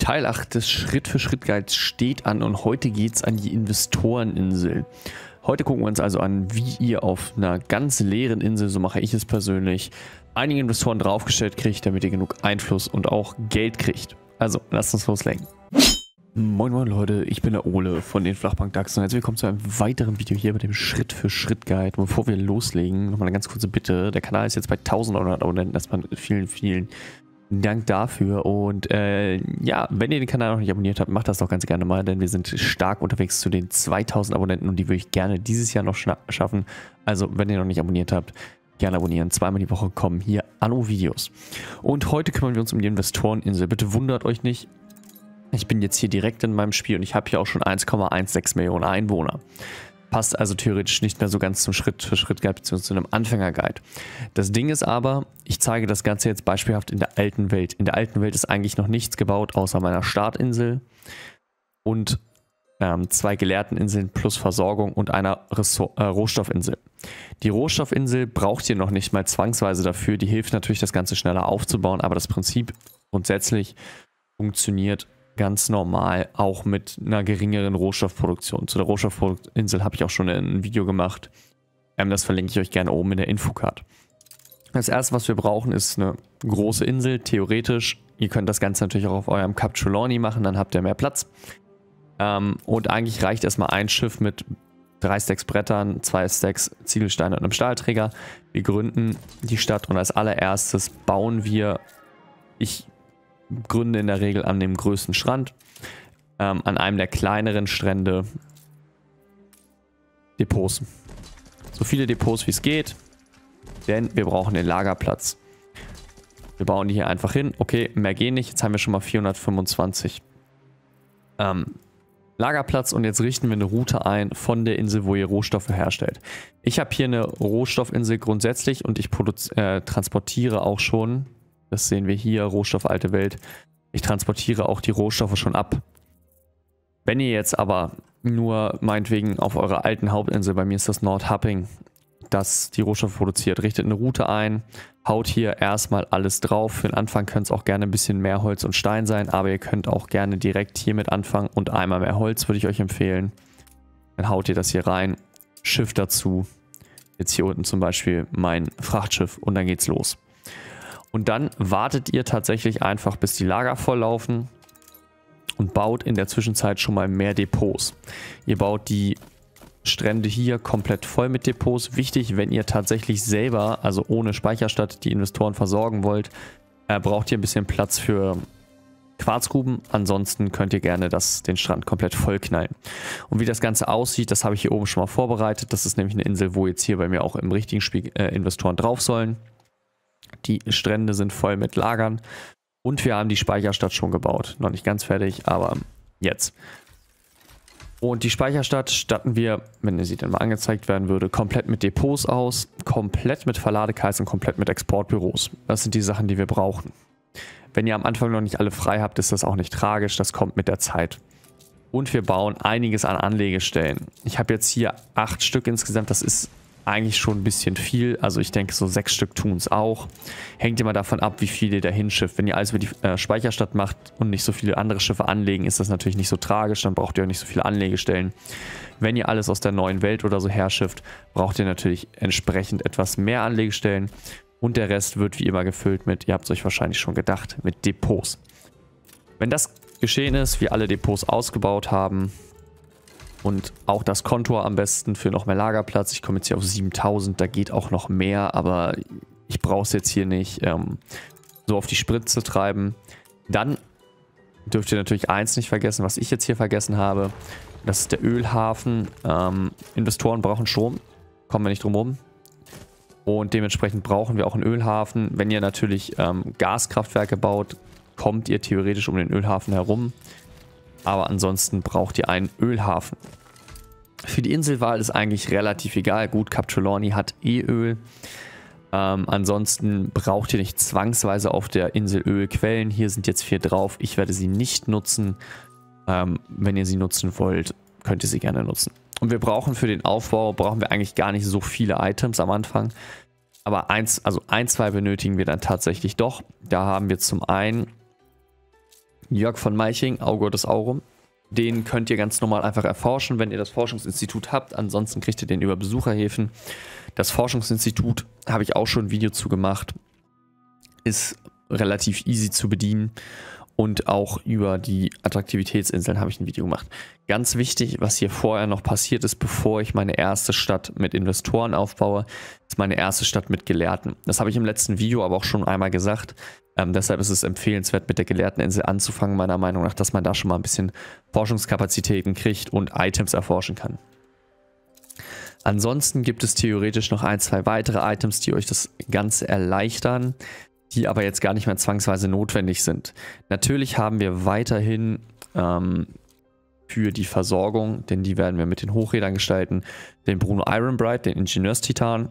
Teil 8 des Schritt-für-Schritt-Guides steht an und heute geht es an die Investoreninsel. Heute gucken wir uns also an, wie ihr auf einer ganz leeren Insel, so mache ich es persönlich, einige Investoren draufgestellt kriegt, damit ihr genug Einfluss und auch Geld kriegt. Also, lasst uns loslegen. Moin moin Leute, ich bin der Ole von den Flachbank-DAX und herzlich willkommen zu einem weiteren Video hier bei dem Schritt-für-Schritt-Guide. Und bevor wir loslegen, nochmal eine ganz kurze Bitte. Der Kanal ist jetzt bei 1900 Abonnenten, erstmal vielen Dank dafür. Und ja, wenn ihr den Kanal noch nicht abonniert habt, macht das doch ganz gerne mal, denn wir sind stark unterwegs zu den 2000 Abonnenten und die würde ich gerne dieses Jahr noch schaffen. Also, wenn ihr noch nicht abonniert habt, gerne abonnieren. Zweimal die Woche kommen hier Anno-Videos. Und heute kümmern wir uns um die Investoreninsel. Bitte wundert euch nicht. Ich bin jetzt hier direkt in meinem Spiel und ich habe hier auch schon 1,16 Millionen Einwohner. Passt also theoretisch nicht mehr so ganz zum Schritt-für-Schritt-Guide bzw. zu einem Anfänger-Guide. Das Ding ist aber, ich zeige das Ganze jetzt beispielhaft in der alten Welt. In der alten Welt ist eigentlich noch nichts gebaut, außer meiner Startinsel und 2 Gelehrteninseln plus Versorgung und einer Rohstoffinsel. Die Rohstoffinsel braucht ihr noch nicht mal zwangsweise dafür. Die hilft natürlich, das Ganze schneller aufzubauen, aber das Prinzip grundsätzlich funktioniert ganz normal, auch mit einer geringeren Rohstoffproduktion. Zu der Rohstoffinsel habe ich auch schon ein Video gemacht. Das verlinke ich euch gerne oben in der Infocard. Das erste, was wir brauchen, ist eine große Insel. Theoretisch, ihr könnt das Ganze natürlich auch auf eurem Cap Trelawney machen, dann habt ihr mehr Platz. Und eigentlich reicht erstmal ein Schiff mit 3 Stacks Brettern, 2 Stacks Ziegelsteine und einem Stahlträger. Wir gründen die Stadt und als allererstes bauen wir, ich gründe in der Regel an dem größten Strand, an einem der kleineren Strände Depots. So viele Depots wie es geht, denn wir brauchen den Lagerplatz. Wir bauen die hier einfach hin. Okay, mehr gehen nicht. Jetzt haben wir schon mal 425 Lagerplatz und jetzt richten wir eine Route ein von der Insel, wo ihr Rohstoffe herstellt. Ich habe hier eine Rohstoffinsel grundsätzlich und ich transportiere auch schon. Das sehen wir hier, Rohstoff alte Welt. Ich transportiere auch die Rohstoffe schon ab. Wenn ihr jetzt aber nur meinetwegen auf eurer alten Hauptinsel, bei mir ist das Nordhapping, das die Rohstoffe produziert, richtet eine Route ein, haut hier erstmal alles drauf. Für den Anfang könnte es auch gerne ein bisschen mehr Holz und Stein sein, aber ihr könnt auch gerne direkt hiermit anfangen und einmal mehr Holz würde ich euch empfehlen. Dann haut ihr das hier rein, Schiff dazu. Jetzt hier unten zum Beispiel mein Frachtschiff und dann geht's los. Und dann wartet ihr tatsächlich einfach, bis die Lager volllaufen und baut in der Zwischenzeit schon mal mehr Depots. Ihr baut die Strände hier komplett voll mit Depots. Wichtig, wenn ihr tatsächlich selber, also ohne Speicherstadt, die Investoren versorgen wollt, braucht ihr ein bisschen Platz für Quarzgruben. Ansonsten könnt ihr gerne den Strand komplett vollknallen. Und wie das Ganze aussieht, das habe ich hier oben schon mal vorbereitet. Das ist nämlich eine Insel, wo jetzt hier bei mir auch im richtigen Spiel Investoren drauf sollen. Die Strände sind voll mit Lagern und wir haben die Speicherstadt schon gebaut. Noch nicht ganz fertig, aber jetzt. Und die Speicherstadt statten wir, wenn sie dann mal angezeigt werden würde, komplett mit Depots aus, komplett mit Verladekais und komplett mit Exportbüros. Das sind die Sachen, die wir brauchen. Wenn ihr am Anfang noch nicht alle frei habt, ist das auch nicht tragisch, das kommt mit der Zeit. Und wir bauen einiges an Anlegestellen. Ich habe jetzt hier 8 Stück insgesamt, das ist eigentlich schon ein bisschen viel, also ich denke so 6 Stück tun es auch. Hängt immer davon ab, wie viel ihr dahin schifft. Wenn ihr alles über die Speicherstadt macht und nicht so viele andere Schiffe anlegen, ist das natürlich nicht so tragisch, dann braucht ihr auch nicht so viele Anlegestellen. Wenn ihr alles aus der neuen Welt oder so herschifft, braucht ihr natürlich entsprechend etwas mehr Anlegestellen und der Rest wird wie immer gefüllt mit, ihr habt es euch wahrscheinlich schon gedacht, mit Depots. Wenn das geschehen ist, wir alle Depots ausgebaut haben, und auch das Kontor am besten für noch mehr Lagerplatz. Ich komme jetzt hier auf 7000, da geht auch noch mehr, aber ich brauche es jetzt hier nicht so auf die Spritze treiben. Dann dürft ihr natürlich eins nicht vergessen, was ich jetzt hier vergessen habe. Das ist der Ölhafen. Investoren brauchen Strom, kommen wir nicht drum rum. Und dementsprechend brauchen wir auch einen Ölhafen. Wenn ihr natürlich Gaskraftwerke baut, kommt ihr theoretisch um den Ölhafen herum. Aber ansonsten braucht ihr einen Ölhafen. Für die Inselwahl ist eigentlich relativ egal. Gut, Cap Trelawney hat Öl. Ansonsten braucht ihr nicht zwangsweise auf der Insel Ölquellen. Hier sind jetzt 4 drauf. Ich werde sie nicht nutzen. Wenn ihr sie nutzen wollt, könnt ihr sie gerne nutzen. Und wir brauchen für den Aufbau, brauchen wir eigentlich gar nicht so viele Items am Anfang. Aber ein, zwei benötigen wir dann tatsächlich doch. Da haben wir zum einen Jörg von Meiching, Augur des Aurum. Den könnt ihr ganz normal einfach erforschen, wenn ihr das Forschungsinstitut habt. Ansonsten kriegt ihr den über Besucherhäfen. Das Forschungsinstitut habe ich auch schon ein Video zu gemacht. Ist relativ easy zu bedienen. Und auch über die Attraktivitätsinseln habe ich ein Video gemacht. Ganz wichtig, was hier vorher noch passiert ist, bevor ich meine erste Stadt mit Investoren aufbaue, ist meine erste Stadt mit Gelehrten. Das habe ich im letzten Video aber auch schon einmal gesagt. Deshalb ist es empfehlenswert, mit der Gelehrteninsel anzufangen, meiner Meinung nach, dass man da schon mal ein bisschen Forschungskapazitäten kriegt und Items erforschen kann. Ansonsten gibt es theoretisch noch 1, 2 weitere Items, die euch das Ganze erleichtern, die aber jetzt gar nicht mehr zwangsweise notwendig sind. Natürlich haben wir weiterhin für die Versorgung, denn die werden wir mit den Hochrädern gestalten, den Bruno Ironbright, den Ingenieurstitan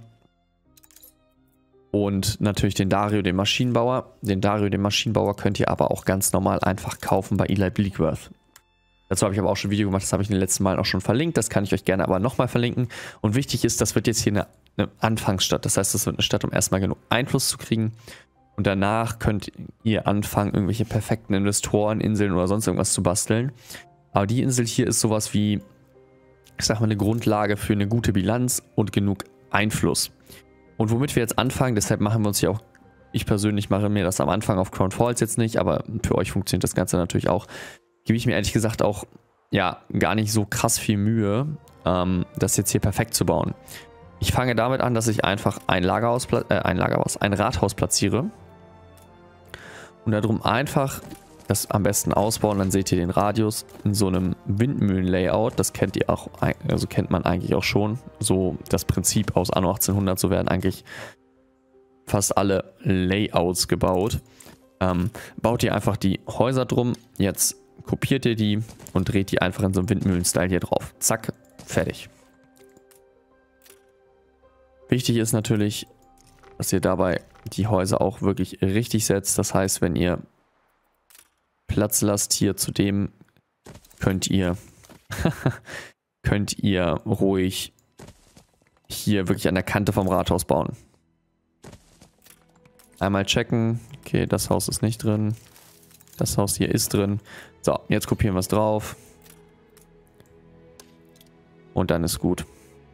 und natürlich den Dario, den Maschinenbauer. Den Dario, den Maschinenbauer könnt ihr aber auch ganz normal einfach kaufen bei Eli Bleakworth. Dazu habe ich aber auch schon ein Video gemacht, das habe ich in den letzten Malen auch schon verlinkt, das kann ich euch gerne aber nochmal verlinken. Und wichtig ist, das wird jetzt hier eine Anfangsstadt, das heißt, das wird eine Stadt, um erstmal genug Einfluss zu kriegen. Und danach könnt ihr anfangen, irgendwelche perfekten Investoren, Inseln oder sonst irgendwas zu basteln. Aber die Insel hier ist sowas wie, ich sag mal, eine Grundlage für eine gute Bilanz und genug Einfluss. Und womit wir jetzt anfangen, deshalb machen wir uns hier auch, ich persönlich mache mir das am Anfang auf Crown Falls jetzt nicht, aber für euch funktioniert das Ganze natürlich auch, gebe ich mir ehrlich gesagt auch, ja, gar nicht so krass viel Mühe, das jetzt hier perfekt zu bauen. Ich fange damit an, dass ich einfach ein Rathaus platziere. Und darum einfach das am besten ausbauen, dann seht ihr den Radius in so einem Windmühlen-Layout. Das kennt ihr auch, also kennt man eigentlich auch schon. So das Prinzip aus Anno 1800, so werden eigentlich fast alle Layouts gebaut. Baut ihr einfach die Häuser drum, jetzt kopiert ihr die und dreht die einfach in so einem Windmühlen-Style hier drauf. Zack, fertig. Wichtig ist natürlich, dass ihr dabei die Häuser auch wirklich richtig setzt. Das heißt, wenn ihr Platz lasst hier zudem, könnt ihr ruhig hier wirklich an der Kante vom Rathaus bauen. Einmal checken. Okay, das Haus ist nicht drin. Das Haus hier ist drin. So, jetzt kopieren wir es drauf. Und dann ist gut.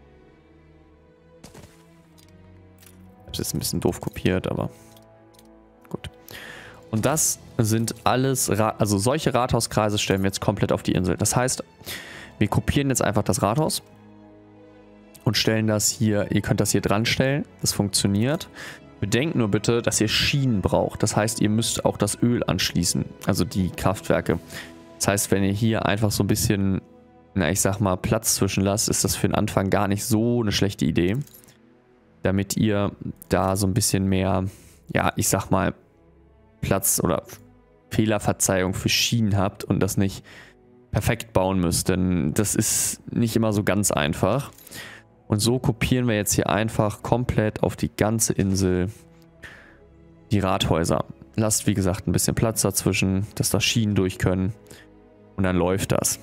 Das ist ein bisschen doof kopiert, aber gut. Und das sind alles, also solche Rathauskreise stellen wir jetzt komplett auf die Insel. Das heißt, wir kopieren jetzt einfach das Rathaus und stellen das hier, ihr könnt das hier dran stellen, das funktioniert. Bedenkt nur bitte, dass ihr Schienen braucht. Das heißt, ihr müsst auch das Öl anschließen, also die Kraftwerke. Das heißt, wenn ihr hier einfach so ein bisschen, na ich sag mal, Platz zwischen lasst, ist das für den Anfang gar nicht so eine schlechte Idee. Damit ihr da so ein bisschen mehr, ja, ich sag mal, Platz oder Fehlerverzeihung für Schienen habt und das nicht perfekt bauen müsst, denn das ist nicht immer so ganz einfach. Und so kopieren wir jetzt hier einfach komplett auf die ganze Insel die Rathäuser. Lasst, wie gesagt, ein bisschen Platz dazwischen, dass da Schienen durch können und dann läuft das.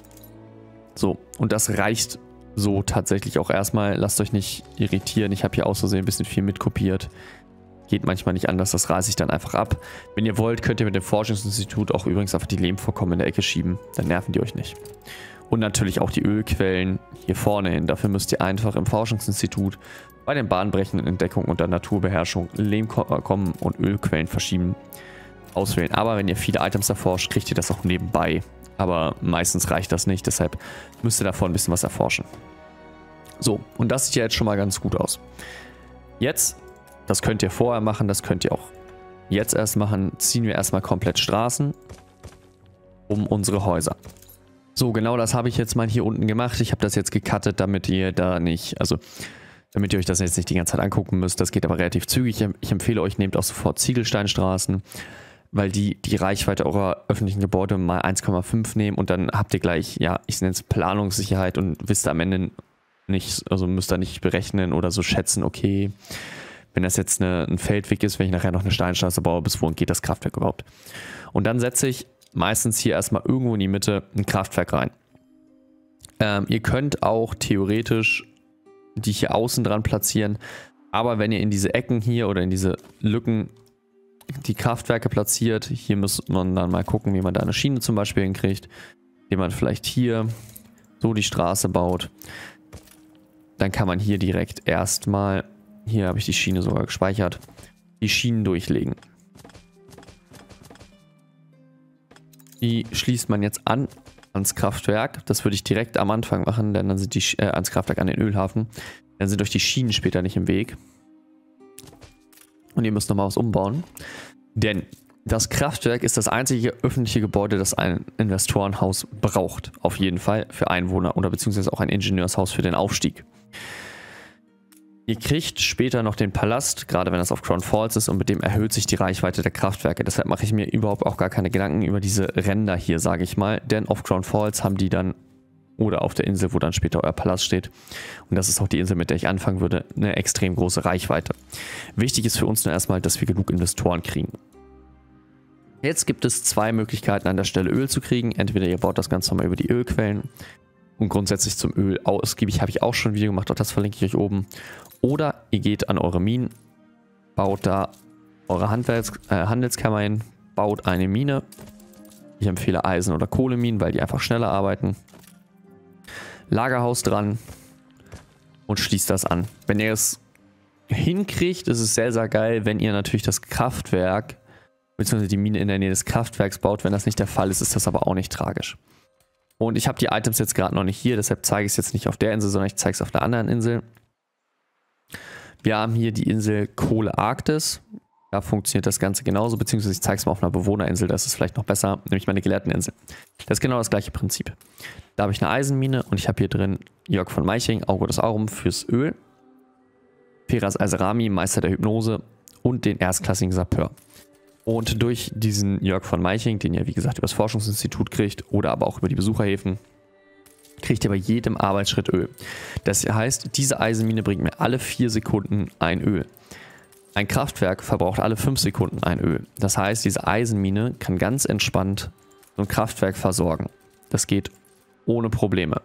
So, und das reicht so tatsächlich auch erstmal. Lasst euch nicht irritieren. Ich habe hier aus Versehen ein bisschen viel mitkopiert. Geht manchmal nicht anders, das reiße ich dann einfach ab. Wenn ihr wollt, könnt ihr mit dem Forschungsinstitut auch übrigens einfach die Lehmvorkommen in der Ecke schieben. Dann nerven die euch nicht. Und natürlich auch die Ölquellen hier vorne hin. Dafür müsst ihr einfach im Forschungsinstitut bei den bahnbrechenden Entdeckungen und der Naturbeherrschung Lehmvorkommen und Ölquellen verschieben auswählen. Aber wenn ihr viele Items erforscht, kriegt ihr das auch nebenbei. Aber meistens reicht das nicht, deshalb müsst ihr davor ein bisschen was erforschen. So, und das sieht ja jetzt schon mal ganz gut aus. Jetzt, das könnt ihr vorher machen, das könnt ihr auch jetzt erst machen, ziehen wir erstmal komplett Straßen um unsere Häuser. So, genau das habe ich jetzt mal hier unten gemacht. Ich habe das jetzt gecuttet, damit ihr da nicht, also damit ihr euch das jetzt nicht die ganze Zeit angucken müsst. Das geht aber relativ zügig. Ich empfehle euch, nehmt auch sofort Ziegelsteinstraßen, weil die Reichweite eurer öffentlichen Gebäude mal 1,5 nehmen und dann habt ihr gleich, ja, ich nenne es Planungssicherheit und wisst am Ende nicht, also müsst ihr nicht berechnen oder so schätzen, okay, wenn das jetzt ein Feldweg ist, wenn ich nachher noch eine Steinstraße baue, bis wohin geht das Kraftwerk überhaupt? Und dann setze ich meistens hier erstmal irgendwo in die Mitte ein Kraftwerk rein. Ihr könnt auch theoretisch die hier außen dran platzieren, aber wenn ihr in diese Ecken hier oder in diese Lücken die Kraftwerke platziert. Hier muss man dann mal gucken, wie man da eine Schiene zum Beispiel hinkriegt, indem man vielleicht hier so die Straße baut. Dann kann man hier direkt erstmal, hier habe ich die Schiene sogar gespeichert, die Schienen durchlegen. Die schließt man jetzt ans Kraftwerk. Das würde ich direkt am Anfang machen, denn dann sind die ans Kraftwerk an den Ölhafen. Dann sind euch die Schienen später nicht im Weg. Und ihr müsst nochmal was umbauen. Denn das Kraftwerk ist das einzige öffentliche Gebäude, das ein Investorenhaus braucht. Auf jeden Fall für Einwohner oder beziehungsweise auch ein Ingenieurshaus für den Aufstieg. Ihr kriegt später noch den Palast, gerade wenn das auf Crown Falls ist, und mit dem erhöht sich die Reichweite der Kraftwerke. Deshalb mache ich mir überhaupt auch gar keine Gedanken über diese Ränder hier, sage ich mal. Denn auf Crown Falls haben die dann, oder auf der Insel, wo dann später euer Palast steht, und das ist auch die Insel, mit der ich anfangen würde, eine extrem große Reichweite. Wichtig ist für uns nur erstmal, dass wir genug Investoren kriegen. Jetzt gibt es zwei Möglichkeiten, an der Stelle Öl zu kriegen. Entweder ihr baut das Ganze nochmal über die Ölquellen. Und grundsätzlich zum Öl ausgiebig habe ich auch schon ein Video gemacht, auch das verlinke ich euch oben. Oder ihr geht an eure Minen, baut da eure Handelskammer hin, baut eine Mine. Ich empfehle Eisen- oder Kohleminen, weil die einfach schneller arbeiten. Lagerhaus dran und schließt das an. Wenn ihr es hinkriegt, ist es sehr, sehr geil, wenn ihr natürlich das Kraftwerk bzw. die Mine in der Nähe des Kraftwerks baut. Wenn das nicht der Fall ist, ist das aber auch nicht tragisch. Und ich habe die Items jetzt gerade noch nicht hier, deshalb zeige ich es jetzt nicht auf der Insel, sondern ich zeige es auf der anderen Insel. Wir haben hier die Insel Kohle Arktis. Da funktioniert das Ganze genauso, beziehungsweise ich zeige es mal auf einer Bewohnerinsel, das ist vielleicht noch besser, nämlich meine Gelehrteninsel. Das ist genau das gleiche Prinzip. Da habe ich eine Eisenmine und ich habe hier drin Jörg von Meiching, Auge des Aurum fürs Öl, Feras Alserami, Meister der Hypnose und den erstklassigen Sapeur. Und durch diesen Jörg von Meiching, den ihr wie gesagt über das Forschungsinstitut kriegt oder aber auch über die Besucherhäfen, kriegt ihr bei jedem Arbeitsschritt Öl. Das heißt, diese Eisenmine bringt mir alle 4 Sekunden ein Öl. Ein Kraftwerk verbraucht alle 5 Sekunden ein Öl. Das heißt, diese Eisenmine kann ganz entspannt so ein Kraftwerk versorgen. Das geht ohne Probleme.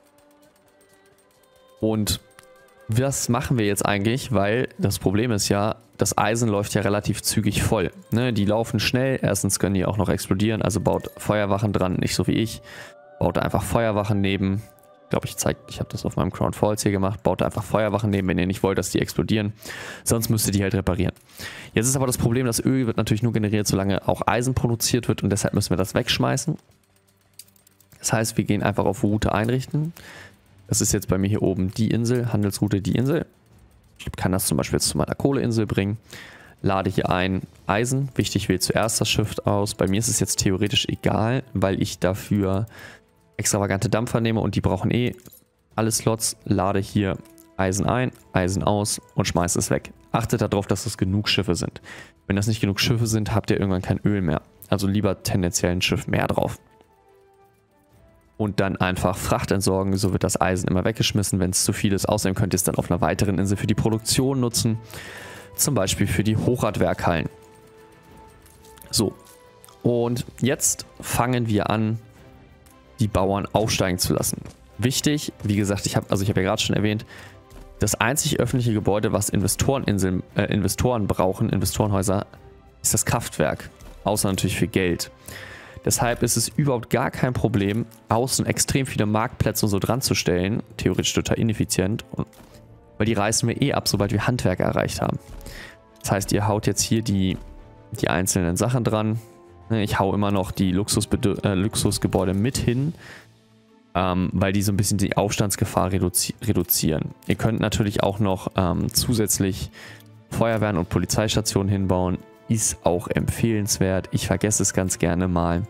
Und was machen wir jetzt eigentlich? Weil das Problem ist ja, das Eisen läuft ja relativ zügig voll. Ne? Die laufen schnell, erstens können die auch noch explodieren, also baut Feuerwachen dran, nicht so wie ich. Baut einfach Feuerwachen neben. Ich glaube, ich habe das auf meinem Crown Falls hier gemacht. Baut einfach Feuerwachen neben, wenn ihr nicht wollt, dass die explodieren. Sonst müsst ihr die halt reparieren. Jetzt ist aber das Problem, das Öl wird natürlich nur generiert, solange auch Eisen produziert wird und deshalb müssen wir das wegschmeißen. Das heißt, wir gehen einfach auf Route einrichten. Das ist jetzt bei mir hier oben die Insel, Handelsroute die Insel. Ich kann das zum Beispiel jetzt zu meiner Kohleinsel bringen. Lade hier ein Eisen. Wichtig, wähle zuerst das Shift aus. Bei mir ist es jetzt theoretisch egal, weil ich dafür extravagante Dampfer nehme und die brauchen eh alle Slots. Lade hier Eisen ein, Eisen aus und schmeiße es weg. Achtet darauf, dass es genug Schiffe sind. Wenn das nicht genug Schiffe sind, habt ihr irgendwann kein Öl mehr. Also lieber tendenziell ein Schiff mehr drauf. Und dann einfach Fracht entsorgen, so wird das Eisen immer weggeschmissen, wenn es zu viel ist. Außerdem könnt ihr es dann auf einer weiteren Insel für die Produktion nutzen. Zum Beispiel für die Hochradwerkhallen. So, und jetzt fangen wir an, die Bauern aufsteigen zu lassen. Wichtig, wie gesagt, ich habe ja gerade schon erwähnt, das einzig öffentliche Gebäude, was Investoren brauchen, Investorenhäuser, ist das Kraftwerk. Außer natürlich für Geld. Deshalb ist es überhaupt gar kein Problem, außen extrem viele Marktplätze und so dran zu stellen. Theoretisch total ineffizient. Weil die reißen wir eh ab, sobald wir Handwerker erreicht haben. Das heißt, ihr haut jetzt hier die einzelnen Sachen dran. Ich hau immer noch die Luxusgebäude mit hin, weil die so ein bisschen die Aufstandsgefahr reduzieren. Ihr könnt natürlich auch noch zusätzlich Feuerwehren und Polizeistationen hinbauen. Ist auch empfehlenswert. Ich vergesse es ganz gerne mal.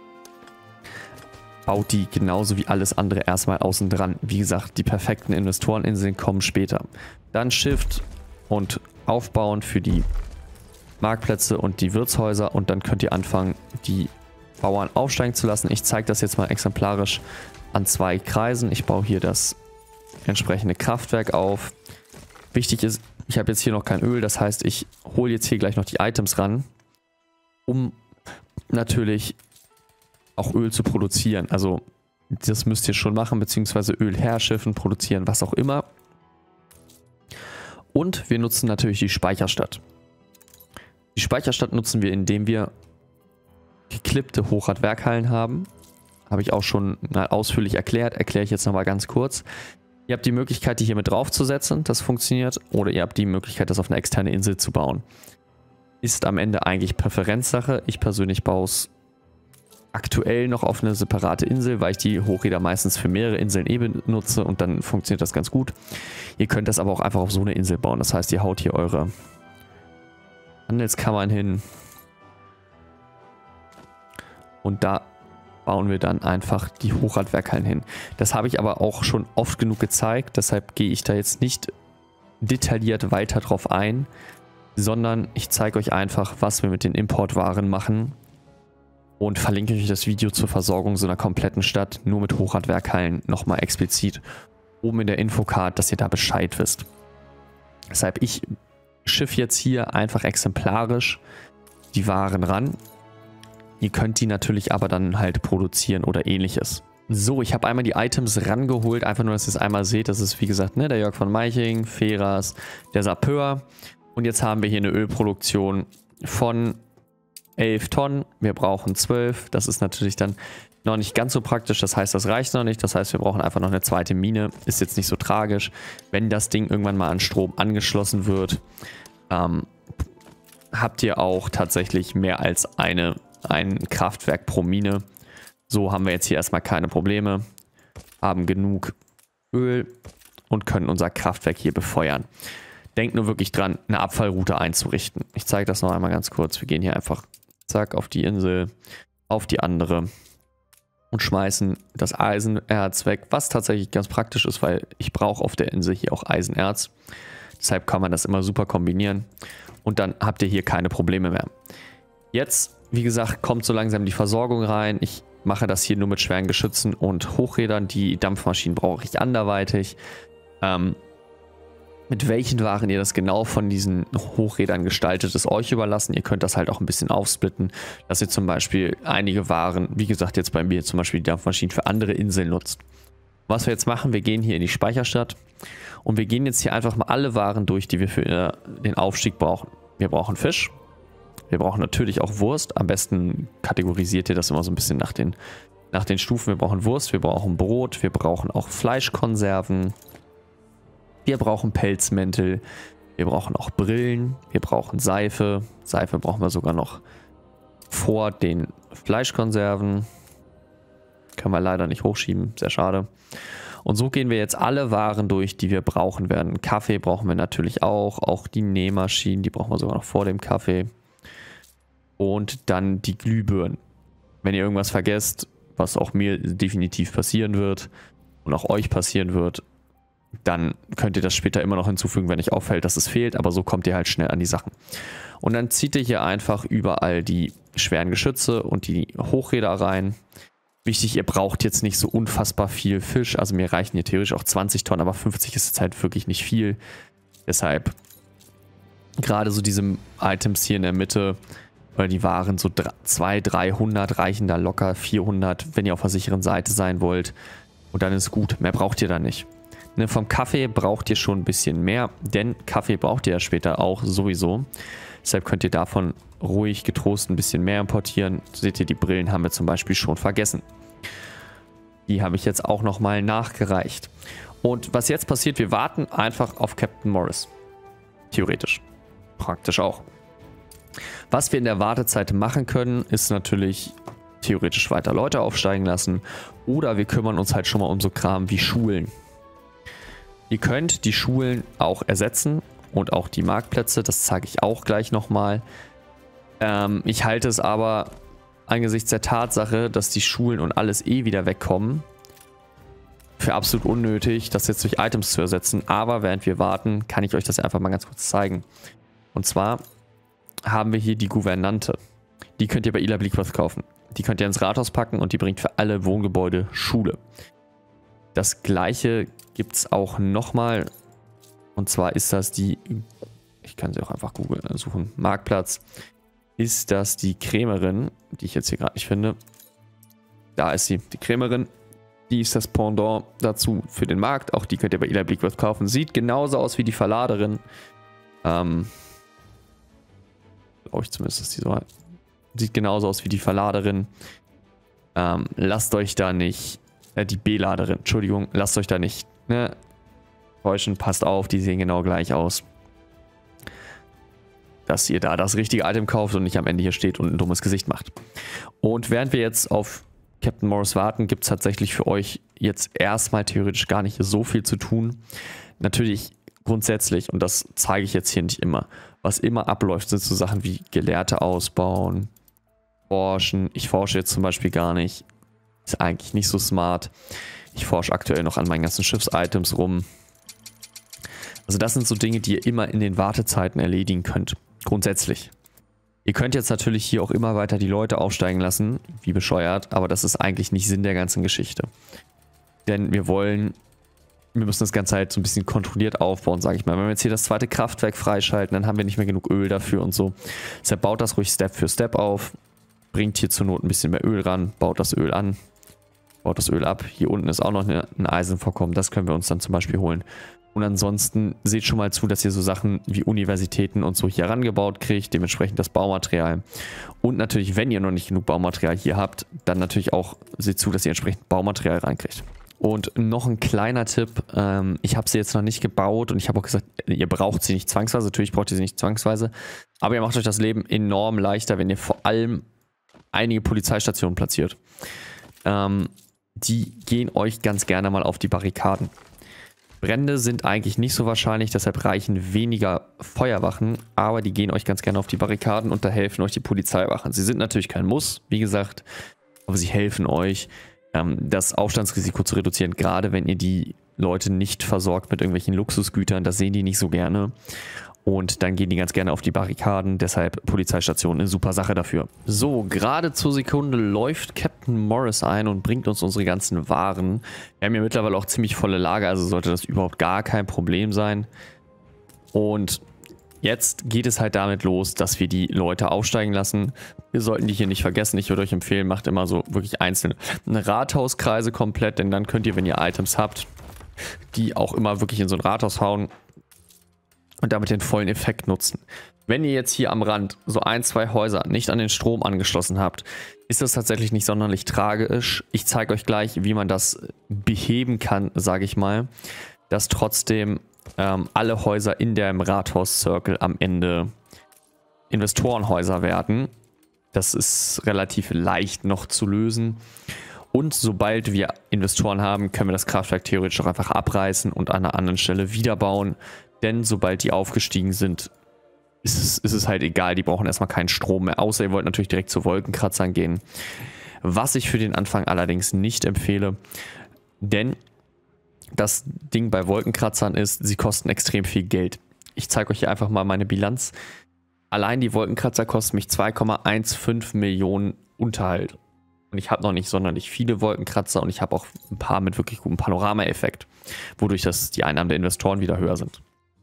Baut die genauso wie alles andere erstmal außen dran. Wie gesagt, die perfekten Investoreninseln kommen später. Dann Shift und aufbauen für die Marktplätze und die Wirtshäuser und dann könnt ihr anfangen, die Bauern aufsteigen zu lassen. Ich zeige das jetzt mal exemplarisch an 2 Kreisen. Ich baue hier das entsprechende Kraftwerk auf. Wichtig ist, ich habe jetzt hier noch kein Öl, das heißt, ich hole jetzt hier gleich noch die Items ran, um natürlich auch Öl zu produzieren. Also das müsst ihr schon machen, beziehungsweise Öl herschiffen, produzieren, was auch immer. Und wir nutzen natürlich die Speicherstadt. Die Speicherstadt nutzen wir, indem wir geklippte Hochradwerkhallen haben. Habe ich auch schon mal ausführlich erklärt. Erkläre ich jetzt nochmal ganz kurz. Ihr habt die Möglichkeit, die hier mit draufzusetzen. Das funktioniert. Oder ihr habt die Möglichkeit, das auf eine externe Insel zu bauen. Ist am Ende eigentlich Präferenzsache. Ich persönlich baue es aktuell noch auf eine separate Insel, weil ich die Hochräder meistens für mehrere Inseln benutze und dann funktioniert das ganz gut. Ihr könnt das aber auch einfach auf so eine Insel bauen. Das heißt, ihr haut hier eure Handelskammern hin. Und da bauen wir dann einfach die Hochradwerkhallen hin. Das habe ich aber auch schon oft genug gezeigt, deshalb gehe ich da jetzt nicht detailliert weiter drauf ein, sondern ich zeige euch einfach, was wir mit den Importwaren machen und verlinke euch das Video zur Versorgung so einer kompletten Stadt, nur mit Hochradwerkhallen, nochmal explizit oben in der Infocard, dass ihr da Bescheid wisst. Deshalb, ich schiffe jetzt hier einfach exemplarisch die Waren ran. Ihr könnt die natürlich aber dann halt produzieren oder ähnliches. So, ich habe einmal die Items rangeholt, einfach nur, dass ihr es einmal seht. Das ist wie gesagt, ne, der Jörg von Meiching, Feras, der Sapeur. Und jetzt haben wir hier eine Ölproduktion von 11 Tonnen. Wir brauchen 12. Das ist natürlich dann noch nicht ganz so praktisch. Das heißt, das reicht noch nicht. Das heißt, wir brauchen einfach noch eine zweite Mine. Ist jetzt nicht so tragisch. Wenn das Ding irgendwann mal an Strom angeschlossen wird, habt ihr auch tatsächlich mehr als ein Kraftwerk pro Mine. So haben wir jetzt hier erstmal keine Probleme. Haben genug Öl und können unser Kraftwerk hier befeuern. Denkt nur wirklich dran, eine Abfallroute einzurichten. Ich zeige das noch einmal ganz kurz. Wir gehen hier einfach zack auf die Insel, auf die andere und schmeißen das Eisenerz weg, was tatsächlich ganz praktisch ist, weil ich brauche auf der Insel hier auch Eisenerz. Deshalb kann man das immer super kombinieren und dann habt ihr hier keine Probleme mehr. Jetzt, wie gesagt, kommt so langsam die Versorgung rein. Ich mache das hier nur mit schweren Geschützen und Hochrädern. Die Dampfmaschinen brauche ich anderweitig. Mit welchen Waren ihr das genau von diesen Hochrädern gestaltet, ist euch überlassen. Ihr könnt das halt auch ein bisschen aufsplitten, dass ihr zum Beispiel einige Waren, wie gesagt jetzt bei mir zum Beispiel die Dampfmaschinen für andere Inseln nutzt. Was wir jetzt machen, wir gehen hier in die Speicherstadt und wir gehen jetzt hier einfach mal alle Waren durch, die wir für den Aufstieg brauchen. Wir brauchen Fisch, wir brauchen natürlich auch Wurst. Am besten kategorisiert ihr das immer so ein bisschen nach den Stufen. Wir brauchen Wurst, wir brauchen Brot, wir brauchen auch Fleischkonserven. Wir brauchen Pelzmäntel, wir brauchen auch Brillen, wir brauchen Seife. Seife brauchen wir sogar noch vor den Fleischkonserven. Können wir leider nicht hochschieben, sehr schade. Und so gehen wir jetzt alle Waren durch, die wir brauchen werden. Kaffee brauchen wir natürlich auch die Nähmaschinen, die brauchen wir sogar noch vor dem Kaffee. Und dann die Glühbirnen. Wenn ihr irgendwas vergesst, was auch mir definitiv passieren wird und auch euch passieren wird, dann könnt ihr das später immer noch hinzufügen, wenn euch auffällt, dass es fehlt, aber so kommt ihr halt schnell an die Sachen. Und dann zieht ihr hier einfach überall die schweren Geschütze und die Hochräder rein. Wichtig, ihr braucht jetzt nicht so unfassbar viel Fisch, also mir reichen hier theoretisch auch 20 Tonnen, aber 50 ist jetzt halt wirklich nicht viel. Deshalb gerade so diese Items hier in der Mitte, weil die Waren so 200, 300 reichen da locker, 400, wenn ihr auf der sicheren Seite sein wollt. Und dann ist gut, mehr braucht ihr da nicht. Ne, vom Kaffee braucht ihr schon ein bisschen mehr, denn Kaffee braucht ihr ja später auch sowieso. Deshalb könnt ihr davon ruhig getrost ein bisschen mehr importieren. Seht ihr, die Brillen haben wir zum Beispiel schon vergessen. Die habe ich jetzt auch nochmal nachgereicht. Und was jetzt passiert, wir warten einfach auf Captain Morris. Theoretisch. Praktisch auch. Was wir in der Wartezeit machen können, ist natürlich theoretisch weiter Leute aufsteigen lassen. Oder wir kümmern uns halt schon mal um so Kram wie Schulen. Ihr könnt die Schulen auch ersetzen und auch die Marktplätze, das zeige ich auch gleich nochmal. Ich halte es aber angesichts der Tatsache, dass die Schulen und alles wieder wegkommen, für absolut unnötig, das jetzt durch Items zu ersetzen. Aber während wir warten, kann ich euch das einfach mal ganz kurz zeigen. Und zwar haben wir hier die Gouvernante. Die könnt ihr bei Ila Bleakworth kaufen. Die könnt ihr ins Rathaus packen und die bringt für alle Wohngebäude Schule. Das gleiche gibt es auch nochmal. Und zwar ist das die, ich kann sie auch einfach Google suchen, Marktplatz. Ist das die Krämerin, die ich jetzt hier gerade nicht finde. Da ist sie, die Krämerin. Die ist das Pendant dazu für den Markt. Auch die könnt ihr bei Ila Bleakworth kaufen. Sieht genauso aus wie die Verladerin. Auch glaube ich zumindest, dass die so sieht genauso aus wie die Verladerin. Lasst euch da nicht, die B-Laderin, Entschuldigung, lasst euch da nicht täuschen, passt auf, die sehen genau gleich aus. Dass ihr da das richtige Item kauft und nicht am Ende hier steht und ein dummes Gesicht macht. Und während wir jetzt auf Captain Morris warten, gibt es tatsächlich für euch jetzt erstmal theoretisch gar nicht so viel zu tun. Natürlich grundsätzlich, und das zeige ich jetzt hier nicht immer, was immer abläuft, sind so Sachen wie Gelehrte ausbauen, forschen. Ich forsche jetzt zum Beispiel gar nicht. Ist eigentlich nicht so smart. Ich forsche aktuell noch an meinen ganzen Schiffsitems rum. Also das sind so Dinge, die ihr immer in den Wartezeiten erledigen könnt. Grundsätzlich. Ihr könnt jetzt natürlich hier auch immer weiter die Leute aufsteigen lassen, wie bescheuert, aber das ist eigentlich nicht Sinn der ganzen Geschichte. Denn wir müssen das Ganze halt so ein bisschen kontrolliert aufbauen, sage ich mal. Wenn wir jetzt hier das zweite Kraftwerk freischalten, dann haben wir nicht mehr genug Öl dafür und so. Deshalb baut das ruhig Step für Step auf, bringt hier zur Not ein bisschen mehr Öl ran, baut das Öl an, baut das Öl ab. Hier unten ist auch noch ein Eisenvorkommen, das können wir uns dann zum Beispiel holen. Und ansonsten seht schon mal zu, dass ihr so Sachen wie Universitäten und so hier rangebaut kriegt, dementsprechend das Baumaterial. Und natürlich, wenn ihr noch nicht genug Baumaterial hier habt, dann natürlich auch seht zu, dass ihr entsprechend Baumaterial reinkriegt. Und noch ein kleiner Tipp, ich habe sie jetzt noch nicht gebaut und ich habe auch gesagt, ihr braucht sie nicht zwangsweise, natürlich braucht ihr sie nicht zwangsweise, aber ihr macht euch das Leben enorm leichter, wenn ihr vor allem einige Polizeistationen platziert. Die gehen euch ganz gerne mal auf die Barrikaden. Brände sind eigentlich nicht so wahrscheinlich, deshalb reichen weniger Feuerwachen, aber die gehen euch ganz gerne auf die Barrikaden und da helfen euch die Polizeiwachen. Sie sind natürlich kein Muss, wie gesagt, aber sie helfen euch, das Aufstandsrisiko zu reduzieren, gerade wenn ihr die Leute nicht versorgt mit irgendwelchen Luxusgütern, das sehen die nicht so gerne. Und dann gehen die ganz gerne auf die Barrikaden, deshalb Polizeistation eine super Sache dafür. So, gerade zur Sekunde läuft Captain Morris ein und bringt uns unsere ganzen Waren. Wir haben hier mittlerweile auch ziemlich volle Lager, also sollte das überhaupt gar kein Problem sein. Und jetzt geht es halt damit los, dass wir die Leute aufsteigen lassen. Wir sollten die hier nicht vergessen. Ich würde euch empfehlen, macht immer so wirklich einzelne Rathauskreise komplett, denn dann könnt ihr, wenn ihr Items habt, die auch immer wirklich in so ein Rathaus hauen und damit den vollen Effekt nutzen. Wenn ihr jetzt hier am Rand so ein, zwei Häuser nicht an den Strom angeschlossen habt, ist das tatsächlich nicht sonderlich tragisch. Ich zeige euch gleich, wie man das beheben kann, sage ich mal, dass trotzdem alle Häuser in dem Rathaus-Circle am Ende Investorenhäuser werden. Das ist relativ leicht noch zu lösen. Und sobald wir Investoren haben, können wir das Kraftwerk theoretisch auch einfach abreißen und an einer anderen Stelle wieder bauen. Denn sobald die aufgestiegen sind, ist es halt egal. Die brauchen erstmal keinen Strom mehr. Außer ihr wollt natürlich direkt zu Wolkenkratzern gehen. Was ich für den Anfang allerdings nicht empfehle. Denn das Ding bei Wolkenkratzern ist, sie kosten extrem viel Geld. Ich zeige euch hier einfach mal meine Bilanz. Allein die Wolkenkratzer kosten mich 2,15 Millionen Unterhalt. Und ich habe noch nicht sonderlich viele Wolkenkratzer und ich habe auch ein paar mit wirklich gutem Panoramaeffekt, wodurch die Einnahmen der Investoren wieder höher sind.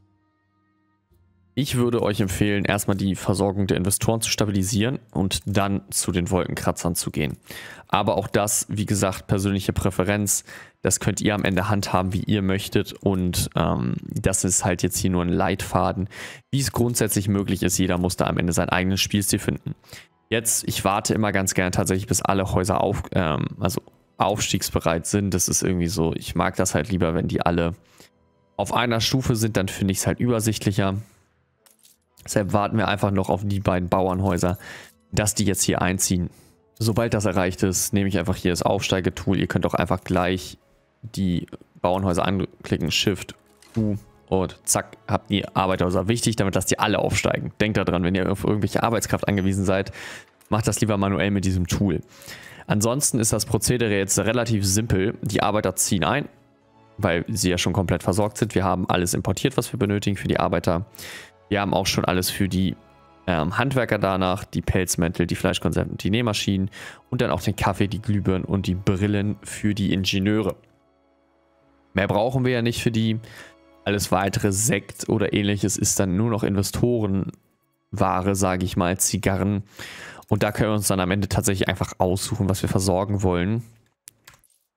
Ich würde euch empfehlen, erstmal die Versorgung der Investoren zu stabilisieren und dann zu den Wolkenkratzern zu gehen. Aber auch das, wie gesagt, persönliche Präferenz, das könnt ihr am Ende handhaben, wie ihr möchtet. Und das ist halt jetzt hier nur ein Leitfaden, wie es grundsätzlich möglich ist. Jeder muss da am Ende seinen eigenen Spielstil finden. Jetzt, ich warte immer ganz gerne tatsächlich, bis alle Häuser aufstiegsbereit sind. Das ist irgendwie so, ich mag das halt lieber, wenn die alle auf einer Stufe sind, dann finde ich es halt übersichtlicher. Deshalb warten wir einfach noch auf die beiden Bauernhäuser, dass die jetzt hier einziehen. Sobald das erreicht ist, nehme ich einfach hier das Aufsteigetool. Ihr könnt auch einfach gleich die Bauernhäuser anklicken, Shift, U und zack, habt ihr Arbeiterhäuser. Wichtig, damit lasst ihr alle aufsteigen. Denkt daran, wenn ihr auf irgendwelche Arbeitskraft angewiesen seid, macht das lieber manuell mit diesem Tool. Ansonsten ist das Prozedere jetzt relativ simpel. Die Arbeiter ziehen ein, weil sie ja schon komplett versorgt sind. Wir haben alles importiert, was wir benötigen für die Arbeiter. Wir haben auch schon alles für die Handwerker danach, die Pelzmäntel, die Fleischkonserven, die Nähmaschinen und dann auch den Kaffee, die Glühbirnen und die Brillen für die Ingenieure. Mehr brauchen wir ja nicht für die. Alles weitere, Sekt oder ähnliches, ist dann nur noch Investorenware, sage ich mal, Zigarren. Und da können wir uns dann am Ende tatsächlich einfach aussuchen, was wir versorgen wollen,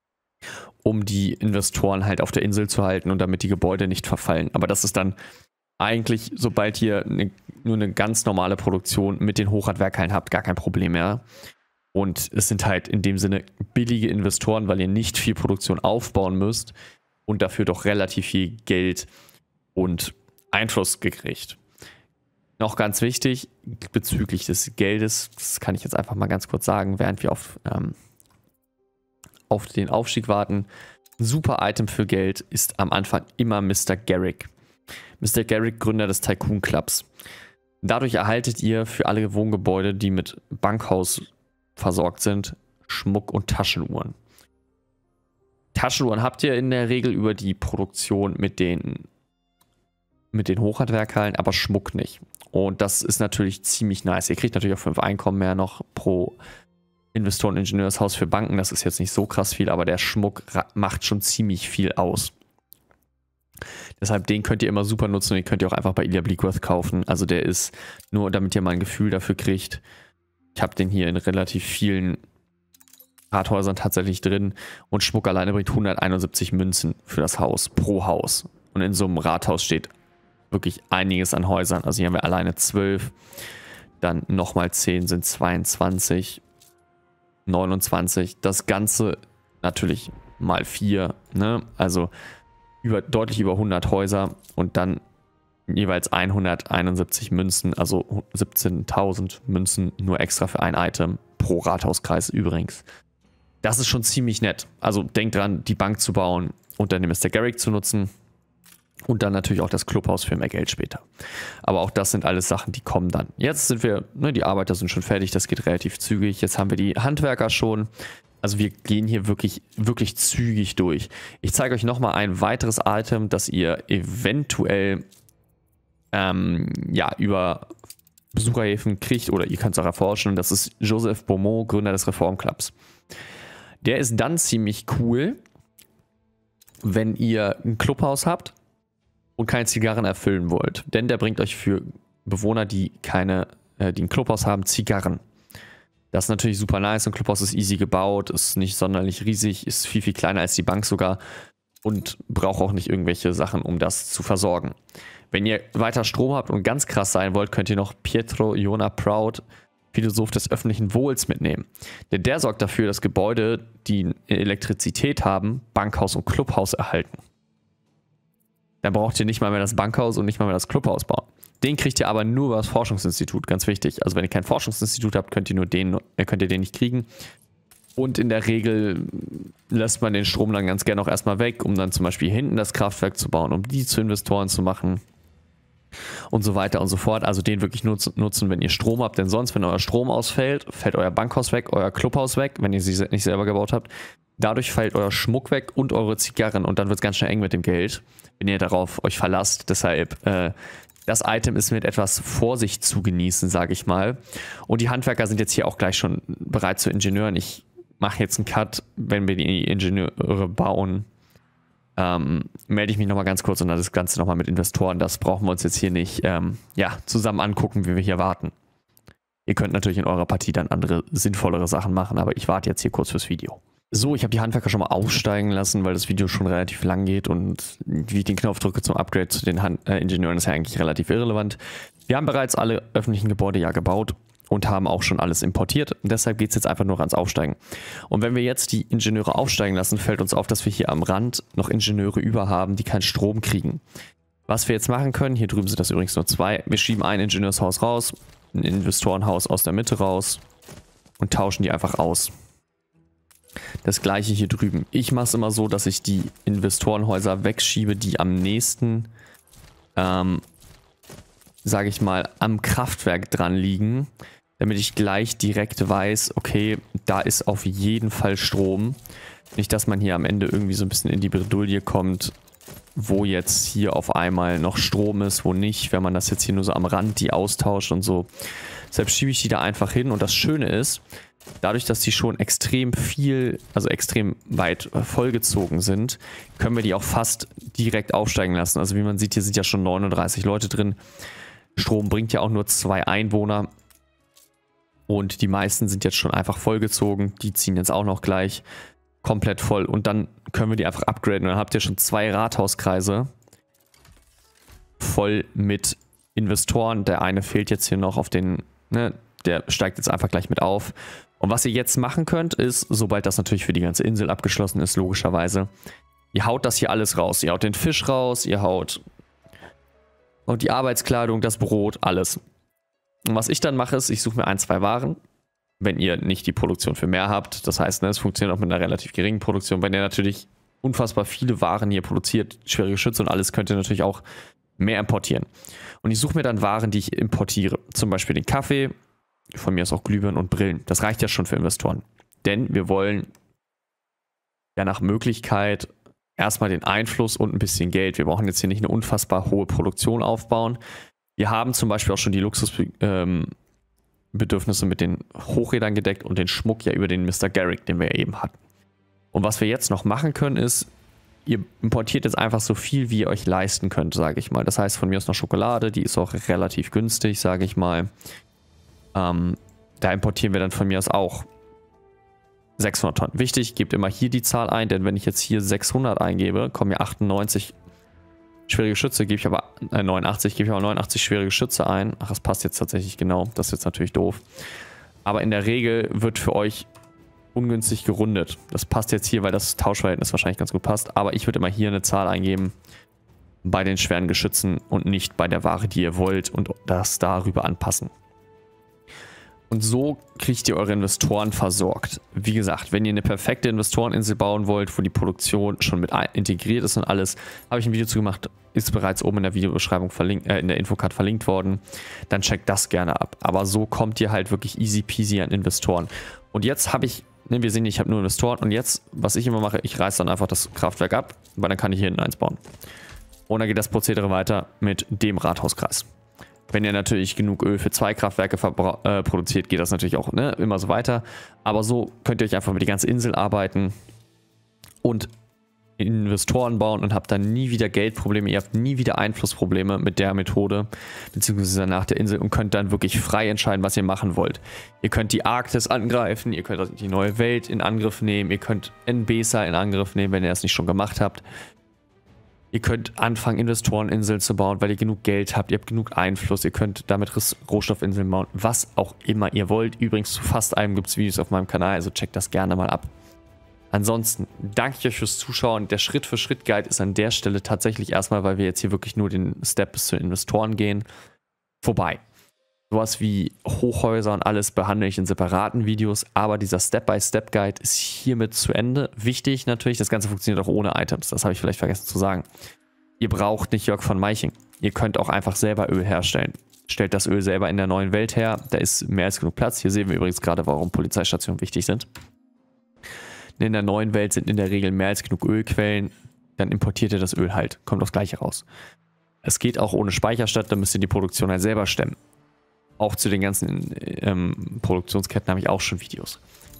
um die Investoren halt auf der Insel zu halten und damit die Gebäude nicht verfallen. Aber das ist dann eigentlich, sobald ihr nur eine ganz normale Produktion mit den Hochradwerkhallen habt, gar kein Problem mehr. Und es sind halt in dem Sinne billige Investoren, weil ihr nicht viel Produktion aufbauen müsst und dafür doch relativ viel Geld und Einfluss gekriegt. Noch ganz wichtig bezüglich des Geldes, das kann ich jetzt einfach mal ganz kurz sagen, während wir auf den Aufstieg warten. Ein super Item für Geld ist am Anfang immer Mr. Garrick. Mr. Garrick, Gründer des Tycoon Clubs. Dadurch erhaltet ihr für alle Wohngebäude, die mit Bankhaus versorgt sind, Schmuck und Taschenuhren. Taschenuhren habt ihr in der Regel über die Produktion mit den Hochradwerkhallen, aber Schmuck nicht. Und das ist natürlich ziemlich nice. Ihr kriegt natürlich auch 5 Einkommen mehr noch pro Investoren-Ingenieurshaus für Banken. Das ist jetzt nicht so krass viel, aber der Schmuck macht schon ziemlich viel aus. Deshalb den könnt ihr immer super nutzen und den könnt ihr auch einfach bei Ilya Bleakworth kaufen. Also der ist nur, damit ihr mal ein Gefühl dafür kriegt. Ich habe den hier in relativ vielen Rathäusern tatsächlich drin und Schmuck alleine bringt 171 Münzen für das Haus, pro Haus. Und in so einem Rathaus steht wirklich einiges an Häusern. Also hier haben wir alleine 12, dann nochmal 10 sind 22, 29. Das Ganze natürlich mal 4, ne? Also deutlich über 100 Häuser und dann jeweils 171 Münzen, also 17.000 Münzen nur extra für ein Item pro Rathauskreis übrigens. Das ist schon ziemlich nett. Also denkt dran, die Bank zu bauen und dann den Mr. Garrick zu nutzen und dann natürlich auch das Clubhaus für mehr Geld später. Aber auch das sind alles Sachen, die kommen dann. Jetzt sind wir, ne, die Arbeiter sind schon fertig, das geht relativ zügig. Jetzt haben wir die Handwerker schon. Also wir gehen hier wirklich zügig durch. Ich zeige euch nochmal ein weiteres Item, das ihr eventuell über Besucherhäfen kriegt oder ihr könnt es auch erforschen. Das ist Joseph Beaumont, Gründer des Reformclubs. Der ist dann ziemlich cool, wenn ihr ein Clubhaus habt und keine Zigarren erfüllen wollt. Denn der bringt euch für Bewohner, die ein Clubhaus haben, Zigarren. Das ist natürlich super nice. Ein Clubhaus ist easy gebaut, ist nicht sonderlich riesig, ist viel, viel kleiner als die Bank sogar und braucht auch nicht irgendwelche Sachen, um das zu versorgen. Wenn ihr weiter Strom habt und ganz krass sein wollt, könnt ihr noch Pietro Iona Proud, Philosoph des öffentlichen Wohls, mitnehmen. Denn der sorgt dafür, dass Gebäude, die Elektrizität haben, Bankhaus und Clubhaus erhalten. Dann braucht ihr nicht mal mehr das Bankhaus und nicht mal mehr das Clubhaus bauen. Den kriegt ihr aber nur über das Forschungsinstitut, ganz wichtig. Also wenn ihr kein Forschungsinstitut habt, könnt ihr den nicht kriegen. Und in der Regel lässt man den Strom dann ganz gerne auch erstmal weg, um dann zum Beispiel hinten das Kraftwerk zu bauen, um die zu Investoren zu machen und so weiter und so fort. Also den wirklich nutzen, wenn ihr Strom habt, denn sonst, wenn euer Strom ausfällt, fällt euer Bankhaus weg, euer Clubhaus weg, wenn ihr sie nicht selber gebaut habt. Dadurch fällt euer Schmuck weg und eure Zigarren und dann wird es ganz schnell eng mit dem Geld, wenn ihr darauf euch verlasst. Deshalb, das Item ist mit etwas Vorsicht zu genießen, sage ich mal. Und die Handwerker sind jetzt hier auch gleich schon bereit zu Ingenieuren. Ich mache jetzt einen Cut, wenn wir die Ingenieure bauen. Melde ich mich nochmal ganz kurz und dann das Ganze nochmal mit Investoren. Das brauchen wir uns jetzt hier nicht zusammen angucken, wie wir hier warten. Ihr könnt natürlich in eurer Partie dann andere, sinnvollere Sachen machen, aber ich warte jetzt hier kurz fürs Video. So, ich habe die Handwerker schon mal aufsteigen lassen, weil das Video schon relativ lang geht und wie ich den Knopf drücke zum Upgrade zu den Ingenieuren ist ja eigentlich relativ irrelevant. Wir haben bereits alle öffentlichen Gebäude ja gebaut und haben auch schon alles importiert. Und deshalb geht es jetzt einfach nur ans Aufsteigen. Und wenn wir jetzt die Ingenieure aufsteigen lassen, fällt uns auf, dass wir hier am Rand noch Ingenieure über haben, die keinen Strom kriegen. Was wir jetzt machen können, hier drüben sind das übrigens nur 2, wir schieben ein Ingenieurshaus raus, ein Investorenhaus aus der Mitte raus und tauschen die einfach aus. Das gleiche hier drüben. Ich mache es immer so, dass ich die Investorenhäuser wegschiebe, die am nächsten, sage ich mal, am Kraftwerk dran liegen, damit ich gleich direkt weiß, okay, da ist auf jeden Fall Strom. Nicht, dass man hier am Ende irgendwie so ein bisschen in die Bredouille kommt, wo jetzt hier auf einmal noch Strom ist, wo nicht, wenn man das jetzt hier nur so am Rand die austauscht und so. Deshalb schiebe ich die da einfach hin und das Schöne ist, dadurch, dass die schon extrem viel, also extrem weit vollgezogen sind, können wir die auch fast direkt aufsteigen lassen. Also wie man sieht, hier sind ja schon 39 Leute drin. Strom bringt ja auch nur 2 Einwohner und die meisten sind jetzt schon einfach vollgezogen. Die ziehen jetzt auch noch gleich komplett voll und dann können wir die einfach upgraden. Und dann habt ihr schon 2 Rathauskreise voll mit Investoren. Der eine fehlt jetzt hier noch auf den, ne, der steigt jetzt einfach gleich mit auf. Und was ihr jetzt machen könnt, ist, sobald das natürlich für die ganze Insel abgeschlossen ist, logischerweise, ihr haut das hier alles raus. Ihr haut den Fisch raus, ihr haut und die Arbeitskleidung, das Brot, alles. Und was ich dann mache, ist, ich suche mir 1, 2 Waren, wenn ihr nicht die Produktion für mehr habt. Das heißt, ne, es funktioniert auch mit einer relativ geringen Produktion. Wenn ihr natürlich unfassbar viele Waren hier produziert, schwere Geschütze und alles, könnt ihr natürlich auch mehr importieren. Und ich suche mir dann Waren, die ich importiere. Zum Beispiel den Kaffee, von mir aus auch Glühbirnen und Brillen. Das reicht ja schon für Investoren. Denn wir wollen ja nach Möglichkeit erstmal den Einfluss und ein bisschen Geld. Wir brauchen jetzt hier nicht eine unfassbar hohe Produktion aufbauen. Wir haben zum Beispiel auch schon die Luxusbedürfnisse mit den Hochrädern gedeckt und den Schmuck ja über den Mr. Garrick, den wir ja eben hatten. Und was wir jetzt noch machen können, ist, ihr importiert jetzt einfach so viel, wie ihr euch leisten könnt, sage ich mal. Das heißt, von mir aus noch Schokolade, die ist auch relativ günstig, sage ich mal. Da importieren wir dann von mir aus auch 600 Tonnen. Wichtig, gebt immer hier die Zahl ein, denn wenn ich jetzt hier 600 eingebe, kommen ja 98 schwere Geschütze, gebe ich aber 89, gebe ich aber 89 schwere Geschütze ein. Ach, das passt jetzt tatsächlich genau. Das ist jetzt natürlich doof. Aber in der Regel wird für euch ungünstig gerundet. Das passt jetzt hier, weil das Tauschverhältnis wahrscheinlich ganz gut passt. Aber ich würde immer hier eine Zahl eingeben bei den schweren Geschützen und nicht bei der Ware, die ihr wollt und das darüber anpassen. Und so kriegt ihr eure Investoren versorgt. Wie gesagt, wenn ihr eine perfekte Investoreninsel bauen wollt, wo die Produktion schon mit integriert ist und alles, habe ich ein Video zu gemacht, ist bereits oben in der Videobeschreibung verlinkt, in der Infocard verlinkt worden. Dann checkt das gerne ab. Aber so kommt ihr halt wirklich easy peasy an Investoren. Und jetzt habe ich, ne, wir sehen, ich habe nur Investoren und jetzt, was ich immer mache, ich reiße dann einfach das Kraftwerk ab, weil dann kann ich hier hinten eins bauen. Und dann geht das Prozedere weiter mit dem Rathauskreis. Wenn ihr natürlich genug Öl für 2 Kraftwerke produziert, geht das natürlich auch, ne, immer so weiter. Aber so könnt ihr euch einfach über die ganze Insel arbeiten und Investoren bauen und habt dann nie wieder Geldprobleme. Ihr habt nie wieder Einflussprobleme mit der Methode, beziehungsweise nach der Insel und könnt dann wirklich frei entscheiden, was ihr machen wollt. Ihr könnt die Arktis angreifen, ihr könnt die neue Welt in Angriff nehmen, ihr könnt NBESA in Angriff nehmen, wenn ihr das nicht schon gemacht habt. Ihr könnt anfangen, Investoreninseln zu bauen, weil ihr genug Geld habt, ihr habt genug Einfluss, ihr könnt damit Rohstoffinseln bauen, was auch immer ihr wollt. Übrigens, zu fast allem gibt es Videos auf meinem Kanal, also checkt das gerne mal ab. Ansonsten danke ich euch fürs Zuschauen. Der Schritt-für-Schritt-Guide ist an der Stelle tatsächlich erstmal, weil wir jetzt hier wirklich nur den Step bis zu Investoren gehen, vorbei. Sowas wie Hochhäuser und alles behandle ich in separaten Videos, aber dieser Step-by-Step-Guide ist hiermit zu Ende. Wichtig natürlich, das Ganze funktioniert auch ohne Items, das habe ich vielleicht vergessen zu sagen. Ihr braucht nicht Jörg von Meiching, ihr könnt auch einfach selber Öl herstellen. Stellt das Öl selber in der neuen Welt her, da ist mehr als genug Platz. Hier sehen wir übrigens gerade, warum Polizeistationen wichtig sind. In der neuen Welt sind in der Regel mehr als genug Ölquellen, dann importiert ihr das Öl halt, kommt das gleiche raus. Es geht auch ohne Speicherstadt, dann müsst ihr die Produktion halt selber stemmen. Auch zu den ganzen Produktionsketten habe ich auch schon Videos.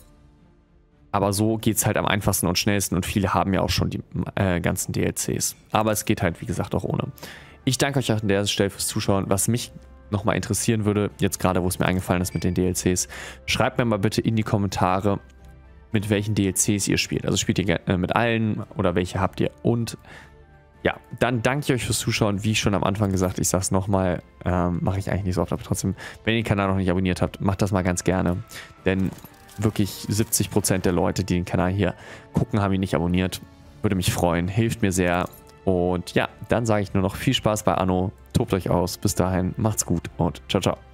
Aber so geht es halt am einfachsten und schnellsten und viele haben ja auch schon die ganzen DLCs. Aber es geht halt, wie gesagt, auch ohne. Ich danke euch an der Stelle fürs Zuschauen. Was mich nochmal interessieren würde, jetzt gerade, wo es mir eingefallen ist mit den DLCs, schreibt mir mal bitte in die Kommentare, mit welchen DLCs ihr spielt. Also spielt ihr mit allen oder welche habt ihr? Und ja, dann danke ich euch fürs Zuschauen. Wie schon am Anfang gesagt, ich sage es nochmal, mache ich eigentlich nicht so oft, aber trotzdem, wenn ihr den Kanal noch nicht abonniert habt, macht das mal ganz gerne. Denn wirklich 70% der Leute, die den Kanal hier gucken, haben ihn nicht abonniert. Würde mich freuen, hilft mir sehr. Und ja, dann sage ich nur noch viel Spaß bei Anno. Tobt euch aus. Bis dahin, macht's gut und ciao, ciao.